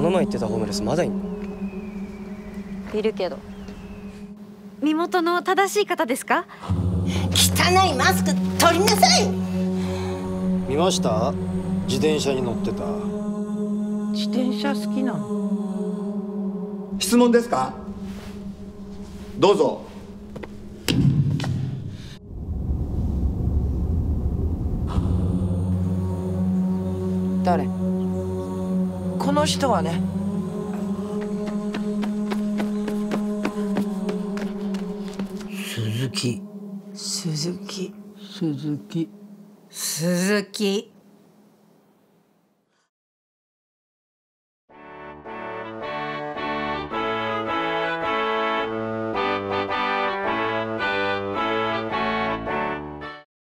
の前言ってたホームレスまだいんの？ いるけど。身元の正しい方ですか？ 汚いマスク取りなさい。 見ました？自転車に乗ってた。 自転車好きなの？ 質問ですか？どうぞ。 誰？この人はね。 鈴木。 鈴木。 鈴木。